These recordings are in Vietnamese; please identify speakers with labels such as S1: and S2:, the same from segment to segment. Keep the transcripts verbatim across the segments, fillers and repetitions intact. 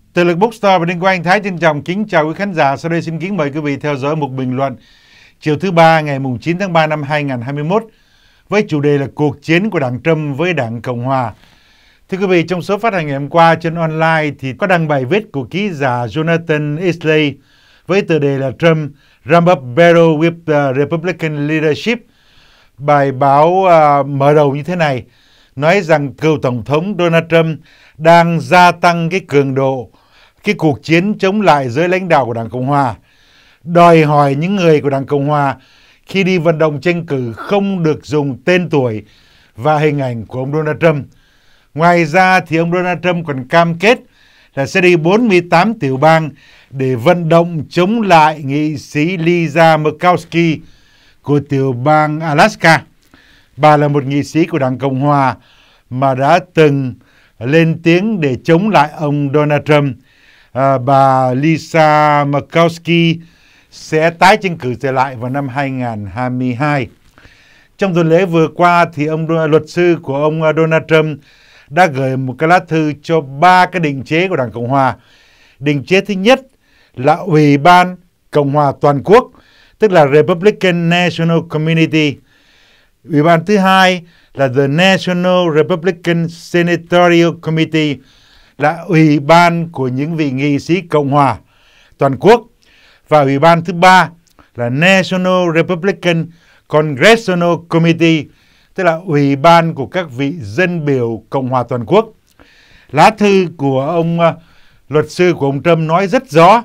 S1: Từ lực Bookstore và Đinh Quang Thái trân trọng kính chào quý khán giả. Sau đây xin kính mời quý vị theo dõi một bình luận chiều thứ ba ngày chín tháng ba năm hai nghìn không trăm hai mươi mốt với chủ đề là cuộc chiến của Đảng Trump với Đảng Cộng Hòa. Thưa quý vị, trong số phát hành ngày hôm qua trên online thì có đăng bài viết của ký giả Jonathan Isley với tựa đề là Trump Ramp Up Battle with the Republican Leadership. Bài báo uh, mở đầu như thế này, nói rằng cựu Tổng thống Donald Trump đang gia tăng cái cường độ, cái cuộc chiến chống lại giới lãnh đạo của Đảng Cộng Hòa, đòi hỏi những người của Đảng Cộng Hòa khi đi vận động tranh cử không được dùng tên tuổi và hình ảnh của ông Donald Trump. Ngoài ra thì ông Donald Trump còn cam kết là sẽ đi bốn mươi tám tiểu bang để vận động chống lại nghị sĩ Lisa Murkowski của tiểu bang Alaska. Bà là một nghị sĩ của Đảng Cộng Hòa mà đã từng lên tiếng để chống lại ông Donald Trump. À, bà Lisa Murkowski sẽ tái tranh cử trở lại vào năm hai nghìn không trăm hai mươi hai. Trong tuần lễ vừa qua thì ông luật sư của ông Donald Trump đã gửi một cái lá thư cho ba cái định chế của Đảng Cộng Hòa. Định chế thứ nhất là Ủy ban Cộng Hòa Toàn quốc, tức là Republican National Committee. Ủy ban thứ hai là The National Republican Senatorial Committee, là ủy ban của những vị nghị sĩ Cộng Hòa toàn quốc. Và ủy ban thứ ba là National Republican Congressional Committee, tức là ủy ban của các vị dân biểu Cộng Hòa toàn quốc. Lá thư của ông uh, luật sư của ông Trump nói rất rõ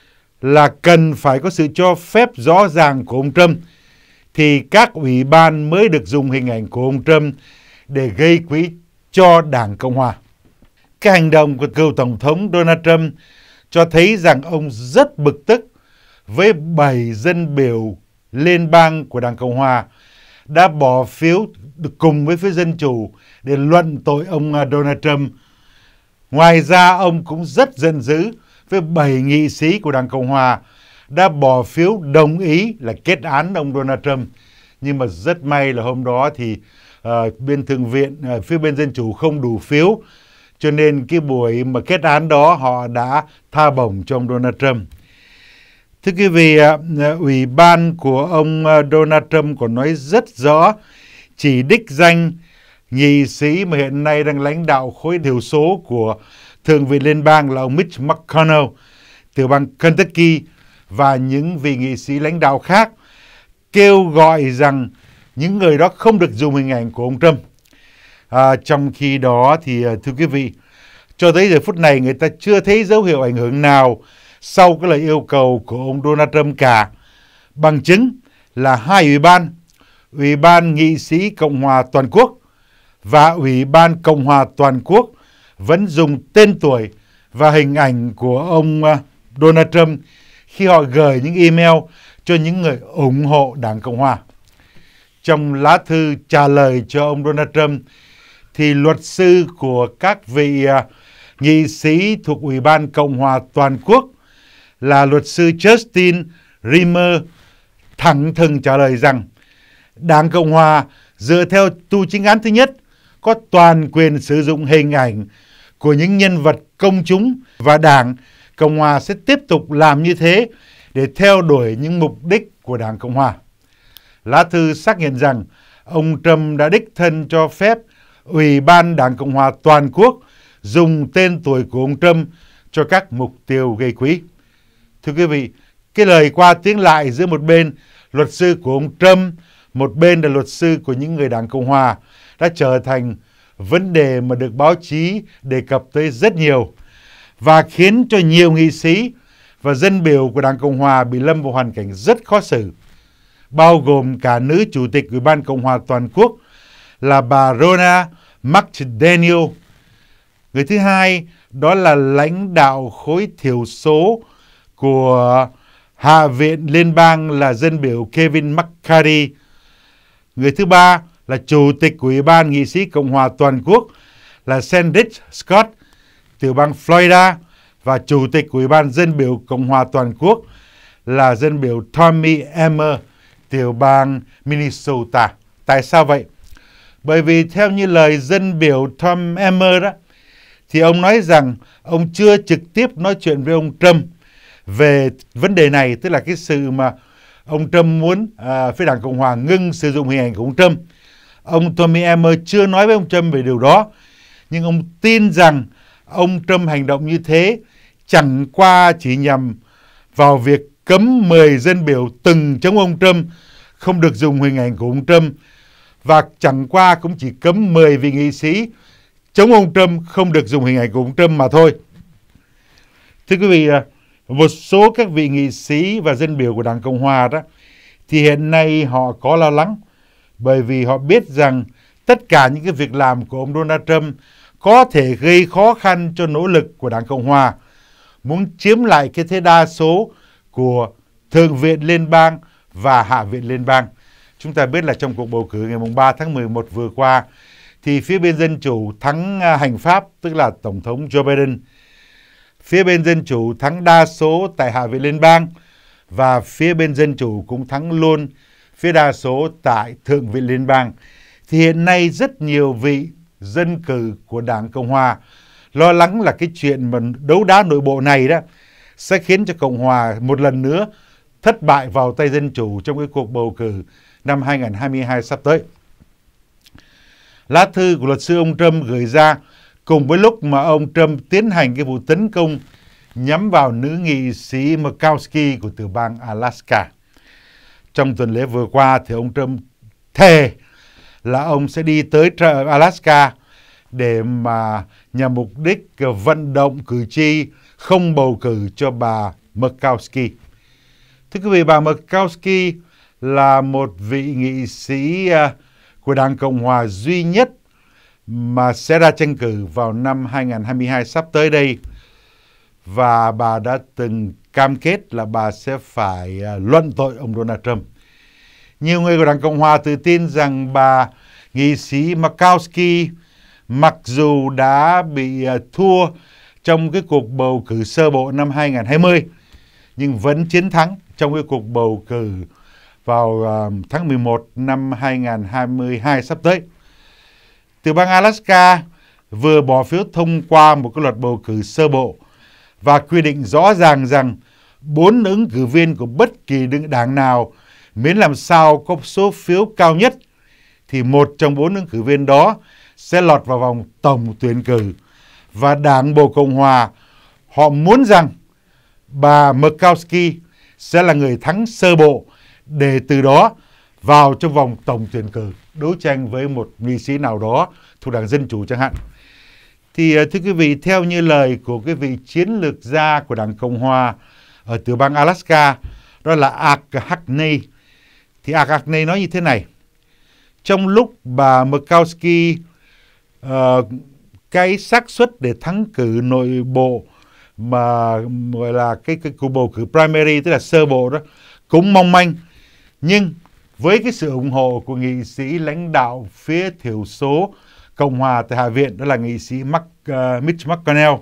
S1: là cần phải có sự cho phép rõ ràng của ông Trump thì các ủy ban mới được dùng hình ảnh của ông Trump để gây quỹ cho Đảng Cộng Hòa. Cái hành động của cựu Tổng thống Donald Trump cho thấy rằng ông rất bực tức với bảy dân biểu liên bang của Đảng Cộng Hòa đã bỏ phiếu cùng với phía Dân Chủ để luận tội ông Donald Trump. Ngoài ra, ông cũng rất giận dữ với bảy nghị sĩ của Đảng Cộng Hòa đã bỏ phiếu đồng ý là kết án ông Donald Trump. Nhưng mà rất may là hôm đó thì uh, bên Thượng viện, uh, phía bên Dân Chủ không đủ phiếu, cho nên cái buổi mà kết án đó họ đã tha bổng cho ông Donald Trump. Thưa quý vị, uh, ủy ban của ông uh, Donald Trump còn nói rất rõ, chỉ đích danh nghị sĩ mà hiện nay đang lãnh đạo khối thiểu số của Thượng viện Liên bang là ông Mitch McConnell, tiểu bang Kentucky, và những vị nghị sĩ lãnh đạo khác, kêu gọi rằng những người đó không được dùng hình ảnh của ông Trump. À, trong khi đó thì thưa quý vị, cho tới giờ phút này người ta chưa thấy dấu hiệu ảnh hưởng nào sau cái lời yêu cầu của ông Donald Trump cả. Bằng chứng là hai ủy ban, Ủy ban Nghị sĩ Cộng Hòa Toàn quốc và Ủy ban Cộng Hòa Toàn quốc vẫn dùng tên tuổi và hình ảnh của ông Donald Trump khi họ gửi những email cho những người ủng hộ Đảng Cộng Hòa. Trong lá thư trả lời cho ông Donald Trump thì luật sư của các vị uh, nghị sĩ thuộc Ủy ban Cộng Hòa Toàn quốc là luật sư Justin Rimmer thẳng thừng trả lời rằng Đảng Cộng Hòa dựa theo tu chính án thứ nhất có toàn quyền sử dụng hình ảnh của những nhân vật công chúng và Đảng Cộng Hòa sẽ tiếp tục làm như thế để theo đuổi những mục đích của Đảng Cộng Hòa. Lá thư xác nhận rằng ông Trump đã đích thân cho phép Ủy ban Đảng Cộng Hòa Toàn quốc dùng tên tuổi của ông Trump cho các mục tiêu gây quỹ. Thưa quý vị, cái lời qua tiếng lại giữa một bên luật sư của ông Trump, một bên là luật sư của những người Đảng Cộng Hòa đã trở thành vấn đề mà được báo chí đề cập tới rất nhiều và khiến cho nhiều nghị sĩ và dân biểu của Đảng Cộng Hòa bị lâm vào hoàn cảnh rất khó xử, bao gồm cả nữ chủ tịch Ủy ban Cộng Hòa Toàn quốc là bà Ronna McDaniel. Người thứ hai đó là lãnh đạo khối thiểu số của Hạ viện Liên bang là dân biểu Kevin McCarthy. Người thứ ba là chủ tịch của Ủy ban Nghị sĩ Cộng Hòa Toàn quốc là Sandridge Scott, tiểu bang Florida, và chủ tịch của Ủy ban Dân biểu Cộng Hòa Toàn quốc là dân biểu Tommy Emmer, tiểu bang Minnesota. Tại sao vậy? Bởi vì theo như lời dân biểu Tom Emmer đó, thì ông nói rằng ông chưa trực tiếp nói chuyện với ông Trump về vấn đề này, tức là cái sự mà ông Trump muốn à, phía Đảng Cộng Hòa ngưng sử dụng hình ảnh của ông Trump. Ông Tommy Emmer chưa nói với ông Trump về điều đó, nhưng ông tin rằng ông Trump hành động như thế chẳng qua chỉ nhằm vào việc cấm mười dân biểu từng chống ông Trump không được dùng hình ảnh của ông Trump, và chẳng qua cũng chỉ cấm mười vị nghị sĩ chống ông Trump không được dùng hình ảnh của ông Trump mà thôi. Thưa quý vị, một số các vị nghị sĩ và dân biểu của Đảng Cộng Hòa đó thì hiện nay họ có lo lắng, bởi vì họ biết rằng tất cả những cái việc làm của ông Donald Trump có thể gây khó khăn cho nỗ lực của Đảng Cộng Hòa muốn chiếm lại cái thế đa số của Thượng viện Liên bang và Hạ viện Liên bang. Chúng ta biết là trong cuộc bầu cử ngày ba tháng mười một vừa qua, thì phía bên Dân Chủ thắng hành pháp, tức là Tổng thống Joe Biden. Phía bên Dân Chủ thắng đa số tại Hạ viện Liên bang, và phía bên Dân Chủ cũng thắng luôn phía đa số tại Thượng viện Liên bang. Thì hiện nay rất nhiều vị dân cử của Đảng Cộng Hòa lo lắng là cái chuyện mà đấu đá nội bộ này đó sẽ khiến cho Cộng Hòa một lần nữa thất bại vào tay Dân Chủ trong cái cuộc bầu cử năm hai nghìn không trăm hai mươi hai sắp tới. Lá thư của luật sư ông Trump gửi ra cùng với lúc mà ông Trump tiến hành cái vụ tấn công nhắm vào nữ nghị sĩ Murkowski của tiểu bang Alaska. Trong tuần lễ vừa qua thì ông Trump thề là ông sẽ đi tới Alaska để mà nhằm mục đích vận động cử tri không bầu cử cho bà Murkowski. Thưa quý vị, bà Murkowski là một vị nghị sĩ của Đảng Cộng Hòa duy nhất mà sẽ ra tranh cử vào năm hai nghìn không trăm hai mươi hai sắp tới đây. Và bà đã từng cam kết là bà sẽ phải luận tội ông Donald Trump. Nhiều người của Đảng Cộng Hòa tự tin rằng bà nghị sĩ Murkowski mặc dù đã bị thua trong cái cuộc bầu cử sơ bộ năm hai nghìn không trăm hai mươi, nhưng vẫn chiến thắng trong cái cuộc bầu cử vào tháng mười một năm hai nghìn không trăm hai mươi hai sắp tới. Tiểu bang Alaska vừa bỏ phiếu thông qua một cái luật bầu cử sơ bộ và quy định rõ ràng rằng bốn ứng cử viên của bất kỳ đảng nào, miễn làm sao có số phiếu cao nhất, thì một trong bốn ứng cử viên đó sẽ lọt vào vòng tổng tuyển cử. Và Đảng Bộ Cộng Hòa họ muốn rằng bà Murkowski sẽ là người thắng sơ bộ để từ đó vào trong vòng tổng tuyển cử đấu tranh với một nghị sĩ nào đó thuộc Đảng Dân Chủ chẳng hạn. Thì thưa quý vị, theo như lời của cái vị chiến lược gia của Đảng Cộng Hòa ở tiểu bang Alaska, đó là Art Hackney, thì Art Hackney nói như thế này: trong lúc bà Murkowski uh, cái xác suất để thắng cử nội bộ mà gọi là cái, cái cuộc bầu cử primary, tức là sơ bộ đó, cũng mong manh, nhưng với cái sự ủng hộ của nghị sĩ lãnh đạo phía thiểu số Cộng Hòa tại Hạ viện, đó là nghị sĩ Mark, uh, Mitch McConnell,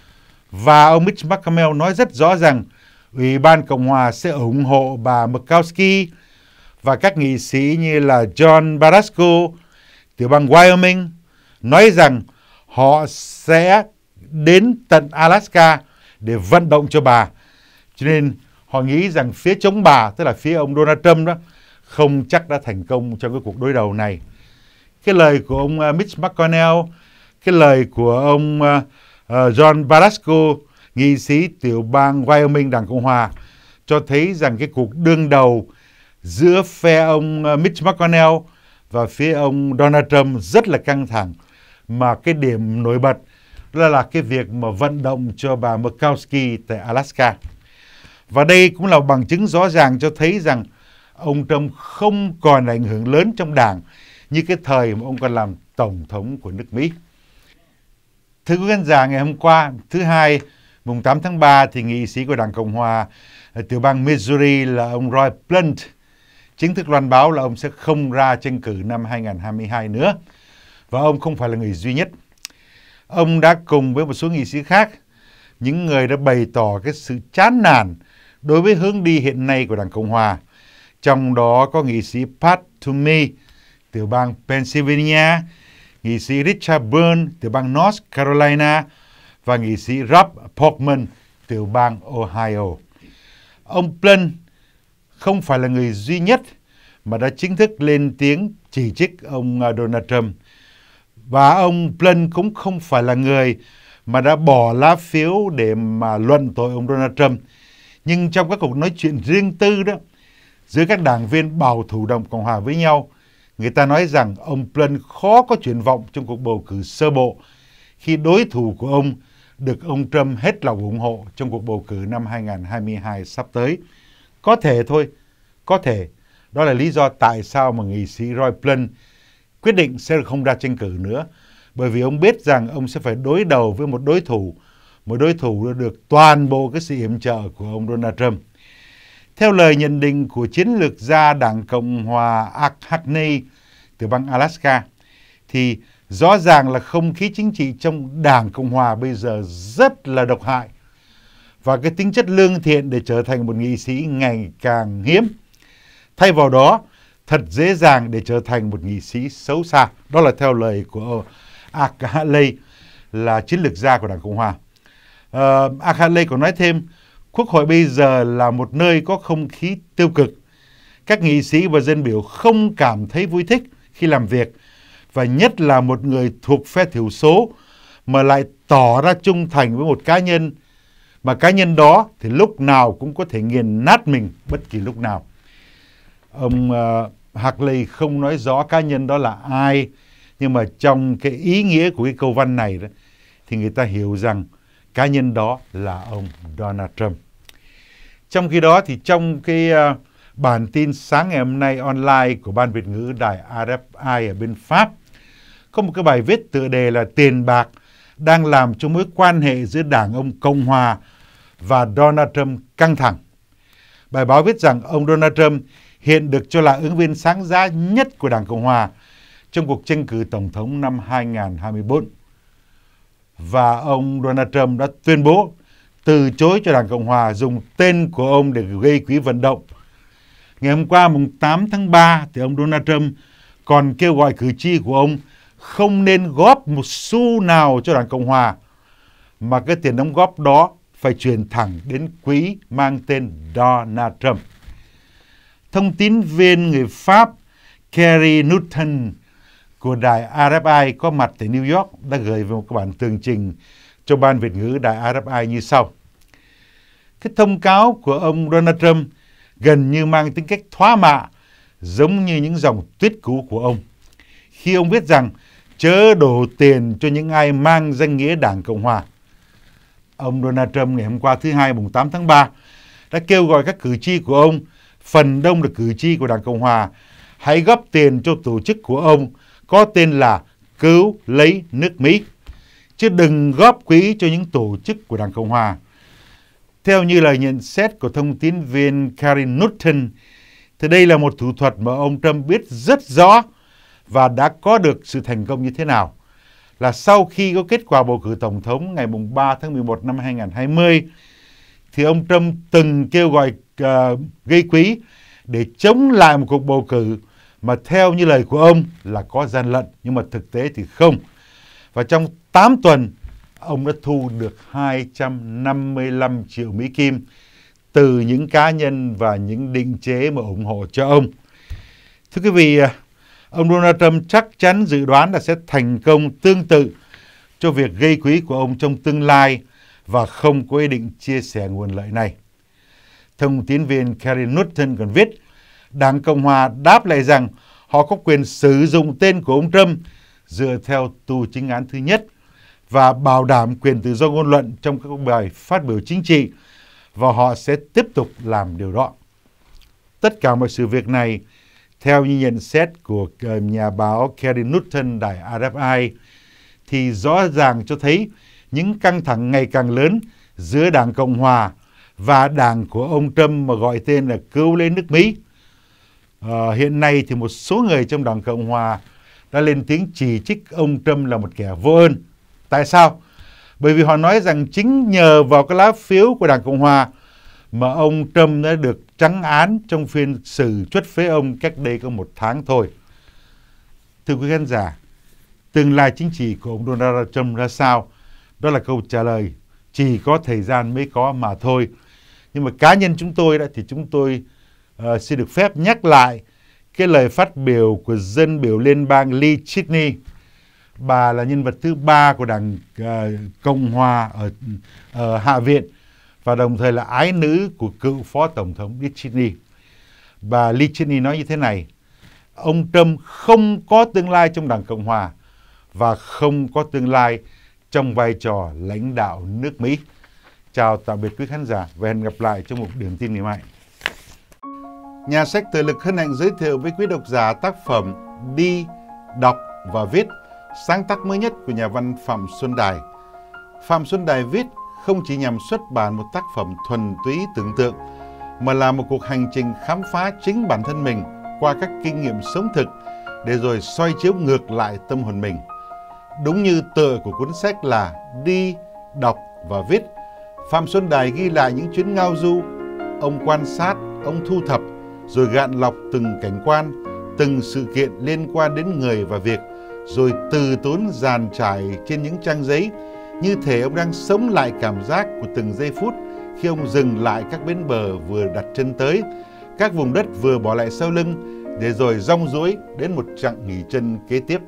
S1: và ông Mitch McConnell nói rất rõ rằng Ủy ban Cộng Hòa sẽ ủng hộ bà Murkowski, và các nghị sĩ như là John Barrasso, tiểu bang Wyoming, nói rằng họ sẽ đến tận Alaska để vận động cho bà. Cho nên họ nghĩ rằng phía chống bà, tức là phía ông Donald Trump đó, không chắc đã thành công trong cái cuộc đối đầu này. Cái lời của ông uh, Mitch McConnell, cái lời của ông uh, uh, John Barrasso, nghị sĩ tiểu bang Wyoming Đảng Cộng Hòa, cho thấy rằng cái cuộc đương đầu giữa phe ông uh, Mitch McConnell và phía ông Donald Trump rất là căng thẳng, mà cái điểm nổi bật đó là cái việc mà vận động cho bà Murkowski tại Alaska. Và đây cũng là bằng chứng rõ ràng cho thấy rằng ông Trump không còn ảnh hưởng lớn trong đảng như cái thời mà ông còn làm tổng thống của nước Mỹ. Thưa quý khán giả, ngày hôm qua, thứ Hai, mùng tám tháng ba, thì nghị sĩ của Đảng Cộng Hòa ở tiểu bang Missouri là ông Roy Blunt chính thức loan báo là ông sẽ không ra tranh cử năm hai nghìn không trăm hai mươi hai nữa. Và ông không phải là người duy nhất. Ông đã cùng với một số nghị sĩ khác, những người đã bày tỏ cái sự chán nản đối với hướng đi hiện nay của Đảng Cộng Hòa. Trong đó có nghị sĩ Pat Toomey, tiểu bang Pennsylvania, nghị sĩ Richard Burr từ bang North Carolina và nghị sĩ Rob Portman từ bang Ohio. Ông Blunt không phải là người duy nhất mà đã chính thức lên tiếng chỉ trích ông Donald Trump. Và ông Blunt cũng không phải là người mà đã bỏ lá phiếu để mà luận tội ông Donald Trump. Nhưng trong các cuộc nói chuyện riêng tư đó, giữa các đảng viên bảo thủ Đảng Cộng hòa với nhau, người ta nói rằng ông Blunt khó có triển vọng trong cuộc bầu cử sơ bộ khi đối thủ của ông được ông Trump hết lòng ủng hộ trong cuộc bầu cử năm hai nghìn không trăm hai mươi hai sắp tới. Có thể thôi, có thể. Đó là lý do tại sao mà nghị sĩ Roy Blunt quyết định sẽ không ra tranh cử nữa. Bởi vì ông biết rằng ông sẽ phải đối đầu với một đối thủ, một đối thủ được toàn bộ cái sự yểm trợ của ông Donald Trump. Theo lời nhận định của chiến lược gia Đảng Cộng hòa Art Hackney từ bang Alaska, thì rõ ràng là không khí chính trị trong Đảng Cộng hòa bây giờ rất là độc hại. Và cái tính chất lương thiện để trở thành một nghị sĩ ngày càng hiếm. Thay vào đó, thật dễ dàng để trở thành một nghị sĩ xấu xa. Đó là theo lời của Art Hackney, là chiến lược gia của Đảng Cộng hòa. Uh, Art Hackney còn nói thêm, Quốc hội bây giờ là một nơi có không khí tiêu cực. Các nghị sĩ và dân biểu không cảm thấy vui thích khi làm việc, và nhất là một người thuộc phe thiểu số mà lại tỏ ra trung thành với một cá nhân, mà cá nhân đó thì lúc nào cũng có thể nghiền nát mình bất kỳ lúc nào. Ông uh, Hackney không nói rõ cá nhân đó là ai, nhưng mà trong cái ý nghĩa của cái câu văn này đó, thì người ta hiểu rằng cá nhân đó là ông Donald Trump. Trong khi đó thì trong cái uh, bản tin sáng ngày hôm nay online của Ban Việt ngữ đài rờ ép i ở bên Pháp, có một cái bài viết tựa đề là tiền bạc đang làm cho mối quan hệ giữa Đảng ông Cộng hòa và Donald Trump căng thẳng. Bài báo viết rằng ông Donald Trump hiện được cho là ứng viên sáng giá nhất của Đảng Cộng hòa trong cuộc tranh cử Tổng thống năm hai nghìn không trăm hai mươi tư. Và ông Donald Trump đã tuyên bố từ chối cho Đảng Cộng hòa dùng tên của ông để gây quỹ vận động. Ngày hôm qua mùng tám tháng ba thì ông Donald Trump còn kêu gọi cử tri của ông không nên góp một xu nào cho Đảng Cộng hòa, mà cái tiền đóng góp đó phải chuyển thẳng đến quỹ mang tên Donald Trump. Thông tín viên người Pháp Kerry Newton của đài rờ ép i có mặt tại New York đã gửi về một cái bản tường trình cho Ban Việt ngữ đài rờ ép i như sau. Cái thông cáo của ông Donald Trump gần như mang tính cách thoá mạ, giống như những dòng tuyết cũ của ông, khi ông viết rằng chớ đổ tiền cho những ai mang danh nghĩa Đảng Cộng hòa. Ông Donald Trump ngày hôm qua thứ Hai mùng tám tháng ba đã kêu gọi các cử tri của ông, phần đông là cử tri của Đảng Cộng hòa, hãy góp tiền cho tổ chức của ông có tên là Cứu Lấy Nước Mỹ, chứ đừng góp quỹ cho những tổ chức của Đảng Cộng hòa. Theo như lời nhận xét của thông tín viên Karin Newton, thì đây là một thủ thuật mà ông Trump biết rất rõ và đã có được sự thành công như thế nào. Là sau khi có kết quả bầu cử Tổng thống ngày ba tháng mười một năm hai nghìn không trăm hai mươi, thì ông Trump từng kêu gọi uh, gây quỹ để chống lại một cuộc bầu cử mà theo như lời của ông là có gian lận, nhưng mà thực tế thì không. Và trong tám tuần, ông đã thu được hai trăm năm mươi lăm triệu Mỹ Kim từ những cá nhân và những định chế mà ủng hộ cho ông. Thưa quý vị, ông Donald Trump chắc chắn dự đoán là sẽ thành công tương tự cho việc gây quỹ của ông trong tương lai và không có ý định chia sẻ nguồn lợi này. Thông tín viên Karin Newton còn viết, Đảng Cộng hòa đáp lại rằng họ có quyền sử dụng tên của ông Trump dựa theo tu chính án thứ nhất và bảo đảm quyền tự do ngôn luận trong các bài phát biểu chính trị, và họ sẽ tiếp tục làm điều đó. Tất cả mọi sự việc này, theo như nhận xét của nhà báo Karin Newton đài rờ ép i, thì rõ ràng cho thấy những căng thẳng ngày càng lớn giữa Đảng Cộng hòa và đảng của ông Trump mà gọi tên là Cứu Lấy Nước Mỹ. À, hiện nay thì một số người trong Đảng Cộng hòa đã lên tiếng chỉ trích ông Trump là một kẻ vô ơn. Tại sao? Bởi vì họ nói rằng chính nhờ vào cái lá phiếu của Đảng Cộng hòa mà ông Trump đã được trắng án trong phiên xử truất phế ông cách đây có một tháng thôi. Thưa quý khán giả, tương lai chính trị của ông Donald Trump ra sao? Đó là câu trả lời chỉ có thời gian mới có mà thôi. Nhưng mà cá nhân chúng tôi đó thì chúng tôi uh, xin được phép nhắc lại cái lời phát biểu của dân biểu liên bang Liz Cheney. Bà là nhân vật thứ ba của đảng uh, Cộng hòa ở, ở Hạ viện và đồng thời là ái nữ của cựu phó tổng thống Liz Cheney. Bà Liz Cheney nói như thế này: ông Trump không có tương lai trong đảng Cộng hòa và không có tương lai trong vai trò lãnh đạo nước Mỹ. Chào tạm biệt quý khán giả và hẹn gặp lại trong một điểm tin ngày mai. Nhà sách Tự Lực hân hạnh giới thiệu với quý độc giả tác phẩm Đi, Đọc và Viết, sáng tác mới nhất của nhà văn Phạm Xuân Đài. Phạm Xuân Đài viết không chỉ nhằm xuất bản một tác phẩm thuần túy tưởng tượng, mà là một cuộc hành trình khám phá chính bản thân mình qua các kinh nghiệm sống thực, để rồi soi chiếu ngược lại tâm hồn mình. Đúng như tựa của cuốn sách là Đi, Đọc và Viết, Phạm Xuân Đài ghi lại những chuyến ngao du. Ông quan sát, ông thu thập, rồi gạn lọc từng cảnh quan, từng sự kiện liên quan đến người và việc, rồi từ tốn dàn trải trên những trang giấy, như thể ông đang sống lại cảm giác của từng giây phút khi ông dừng lại các bến bờ vừa đặt chân tới, các vùng đất vừa bỏ lại sau lưng, để rồi rong ruổi đến một chặng nghỉ chân kế tiếp.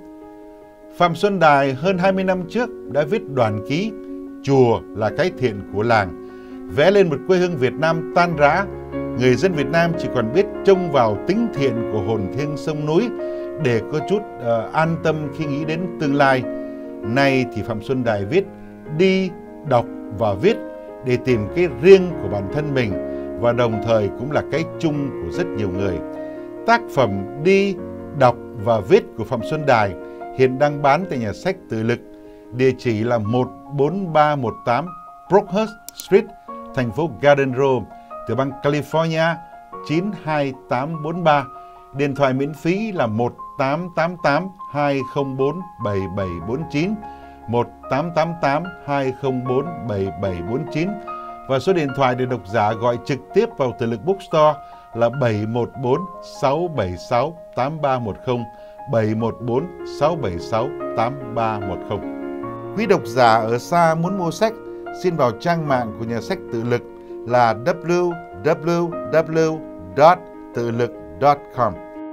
S1: Phạm Xuân Đài hơn hai mươi năm trước đã viết đoạn ký Chùa là cái thiện của làng, vẽ lên một quê hương Việt Nam tan rã. Người dân Việt Nam chỉ còn biết trông vào tính thiện của hồn thiêng sông núi để có chút uh, an tâm khi nghĩ đến tương lai. Nay thì Phạm Xuân Đài viết Đi, Đọc và Viết để tìm cái riêng của bản thân mình, và đồng thời cũng là cái chung của rất nhiều người. Tác phẩm Đi, Đọc và Viết của Phạm Xuân Đài hiện đang bán tại nhà sách Tự Lực, địa chỉ là một bốn ba một tám Brookhurst Street, thành phố Garden Grove, tiểu bang California chín hai tám bốn ba. Điện thoại miễn phí là một tám tám tám hai không bốn bảy bảy bốn chín, một tám tám tám hai không bốn bảy bảy bốn chín, và số điện thoại để độc giả gọi trực tiếp vào Tự Lực Bookstore là bảy một bốn sáu bảy sáu tám ba một không, bảy một bốn sáu bảy sáu tám ba một không. Quý độc giả ở xa muốn mua sách, xin vào trang mạng của nhà sách Tự Lực là w w w chấm tự lực chấm com.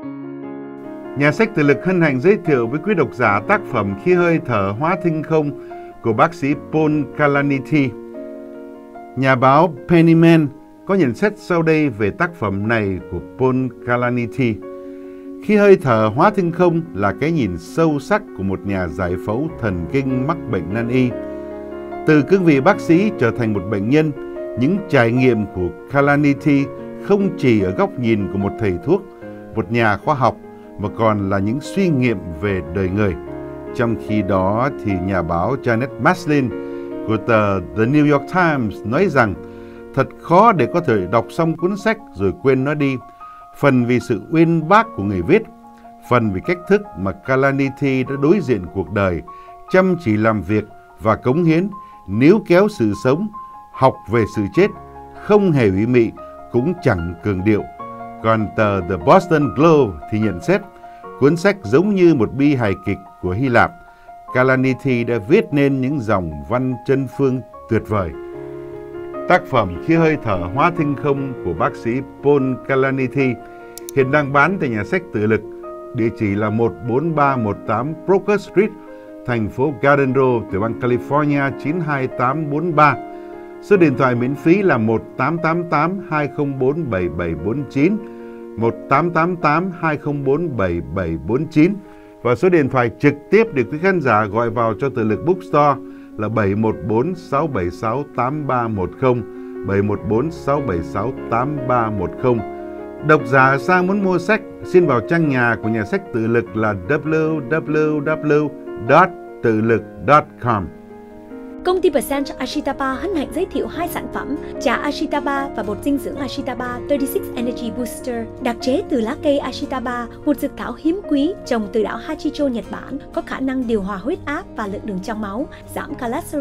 S1: Nhà sách Tự Lực hân hạnh giới thiệu với quý độc giả tác phẩm Khi hơi thở hóa thinh không của bác sĩ Paul Kalanithi. Nhà báo Pennyman có nhận xét sau đây về tác phẩm này của Paul Kalanithi. Khi hơi thở hóa thinh không là cái nhìn sâu sắc của một nhà giải phẫu thần kinh mắc bệnh nan y. Từ cương vị bác sĩ trở thành một bệnh nhân, những trải nghiệm của Kalanithi không chỉ ở góc nhìn của một thầy thuốc, một nhà khoa học, mà còn là những suy nghiệm về đời người. Trong khi đó thì nhà báo Janet Maslin của tờ The New York Times nói rằng thật khó để có thể đọc xong cuốn sách rồi quên nó đi, phần vì sự uyên bác của người viết, phần vì cách thức mà Kalanithi đã đối diện cuộc đời, chăm chỉ làm việc và cống hiến, níu kéo sự sống, học về sự chết, không hề ủy mị, cũng chẳng cường điệu. Còn tờ The Boston Globe thì nhận xét cuốn sách giống như một bi hài kịch của Hy Lạp. Kalanithi đã viết nên những dòng văn chân phương tuyệt vời. Tác phẩm Khi hơi thở hóa thinh không của bác sĩ Paul Kalanithi hiện đang bán tại nhà sách Tự Lực, địa chỉ là một bốn ba một tám Brookhurst Street, thành phố Garden Grove, tiểu bang California chín hai tám bốn ba. Số điện thoại miễn phí là một tám tám tám hai không bốn bảy bảy bốn chín, một tám tám tám hai không bốn bảy bảy bốn chín, và số điện thoại trực tiếp để quý khán giả gọi vào cho Tự Lực Bookstore là bảy một bốn sáu bảy sáu tám ba một không, bảy một bốn sáu bảy sáu tám ba một không. Độc giả sang muốn mua sách, xin vào trang nhà của nhà sách Tự Lực là w w w chấm tự lực chấm com.
S2: Công ty Percent Ashitaba hân hạnh giới thiệu hai sản phẩm trà Ashitaba và bột dinh dưỡng Ashitaba ba mươi sáu Energy Booster, đặc chế từ lá cây Ashitaba, một dược thảo hiếm quý trồng từ đảo Hachicho, Nhật Bản, có khả năng điều hòa huyết áp và lượng đường trong máu, giảm cholesterol,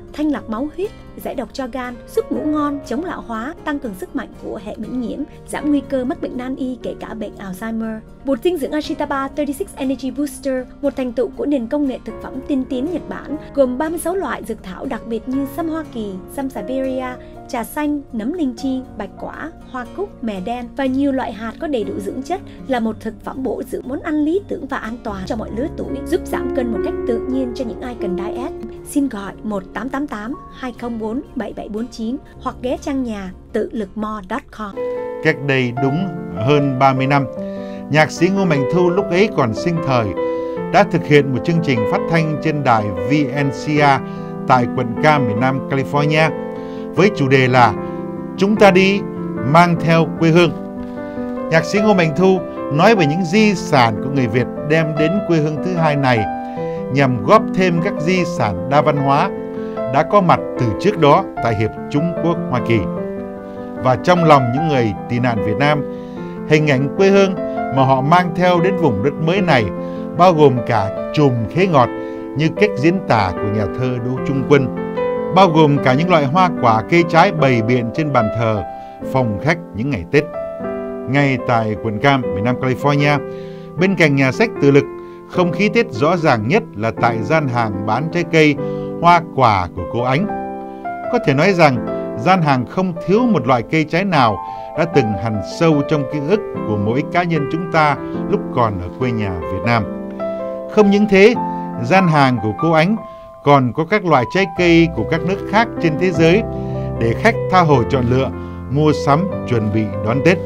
S2: thanh lọc máu huyết, giải độc cho gan, giúp ngủ ngon, chống lão hóa, tăng cường sức mạnh của hệ miễn nhiễm, giảm nguy cơ mắc bệnh nan y kể cả bệnh Alzheimer. Bột dinh dưỡng Ashitaba ba mươi sáu Energy Booster, một thành tựu của nền công nghệ thực phẩm tiên tiến Nhật Bản, gồm ba mươi sáu loại dược thảo đặc biệt như sâm Hoa Kỳ, sâm Siberia, trà xanh, nấm linh chi, bạch quả, hoa cúc, mè đen và nhiều loại hạt có đầy đủ dưỡng chất, là một thực phẩm bổ dưỡng món ăn lý tưởng và an toàn cho mọi lứa tuổi, giúp giảm cân một cách tự nhiên cho những ai cần diet. Xin gọi một tám tám tám hai không bốn bảy bảy bốn chín hoặc ghé trang nhà tự lực mo chấm com.
S1: Cách đây đúng hơn ba mươi năm, nhạc sĩ Ngô Mạnh Thu lúc ấy còn sinh thời đã thực hiện một chương trình phát thanh trên đài vê en xê a tại quận Cam, miền Nam California với chủ đề là Chúng ta đi mang theo quê hương. Nhạc sĩ Ngô Mạnh Thu nói về những di sản của người Việt đem đến quê hương thứ hai này nhằm góp thêm các di sản đa văn hóa đã có mặt từ trước đó tại Hiệp Trung Quốc Hoa Kỳ. Và trong lòng những người tị nạn Việt Nam, hình ảnh quê hương mà họ mang theo đến vùng đất mới này bao gồm cả chùm khế ngọt như cách diễn tả của nhà thơ Đỗ Trung Quân, bao gồm cả những loại hoa quả cây trái bày biện trên bàn thờ, phòng khách những ngày Tết. Ngay tại quận Cam, miền Nam California, bên cạnh nhà sách Tự Lực, không khí Tết rõ ràng nhất là tại gian hàng bán trái cây, hoa quả của cô Ánh. Có thể nói rằng, gian hàng không thiếu một loại cây trái nào đã từng hằn sâu trong ký ức của mỗi cá nhân chúng ta lúc còn ở quê nhà Việt Nam. Không những thế, gian hàng của cô Ánh còn có các loại trái cây của các nước khác trên thế giới để khách tha hồ chọn lựa, mua sắm, chuẩn bị đón Tết.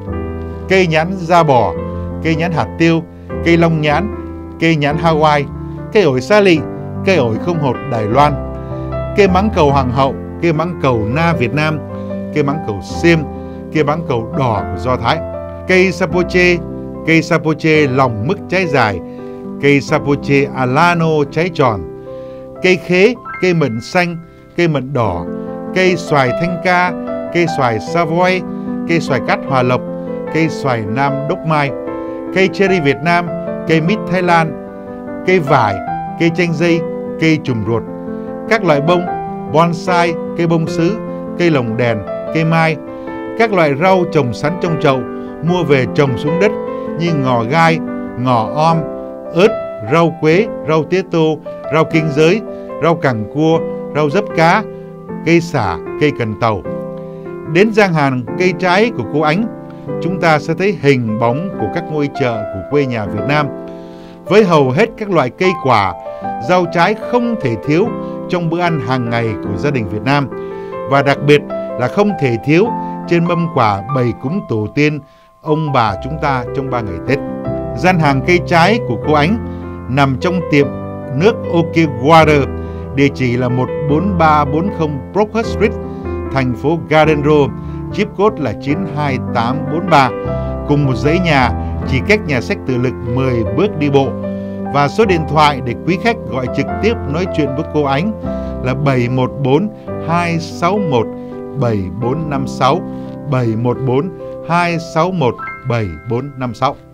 S1: Cây nhãn da bò, cây nhãn hạt tiêu, cây long nhãn, cây nhãn Hawaii, cây ổi sa lị, cây ổi không hột Đài Loan, cây mắng cầu Hoàng hậu, cây mắng cầu Na Việt Nam, cây mắng cầu Xiêm, cây mắng cầu đỏ của Do Thái, cây Sapoche, cây Sapoche lòng mứt trái dài, cây Sapoche Alano trái tròn, cây khế, cây mận xanh, cây mận đỏ, cây xoài Thanh Ca, cây xoài Savoy, cây xoài cát Hòa Lộc, cây xoài Nam Đốc Mai, cây cherry Việt Nam, cây mít Thái Lan, cây vải, cây chanh dây, cây chùm ruột, các loại bông, bonsai, cây bông sứ, cây lồng đèn, cây mai, các loại rau trồng sẵn trong chậu, mua về trồng xuống đất như ngò gai, ngò om, ớt, rau quế, rau tía tô, rau kinh giới, rau cẳng cua, rau dấp cá, cây sả, cây cần tàu. Đến gian hàng cây trái của cô Ánh, chúng ta sẽ thấy hình bóng của các ngôi chợ của quê nhà Việt Nam, với hầu hết các loại cây quả, rau trái không thể thiếu trong bữa ăn hàng ngày của gia đình Việt Nam, và đặc biệt là không thể thiếu trên mâm quả bày cúng tổ tiên, ông bà chúng ta trong ba ngày Tết. Gian hàng cây trái của cô Ánh nằm trong tiệm nước OK Water, địa chỉ là một bốn ba bốn không Brookhurst Street, thành phố Garden Grove, zip code là chín hai tám bốn ba, cùng một dãy nhà chỉ cách nhà sách Tự Lực mười bước đi bộ. Và số điện thoại để quý khách gọi trực tiếp nói chuyện với cô Ánh là bảy một bốn hai sáu một bảy bốn năm sáu, bảy một bốn hai sáu một bảy bốn năm sáu.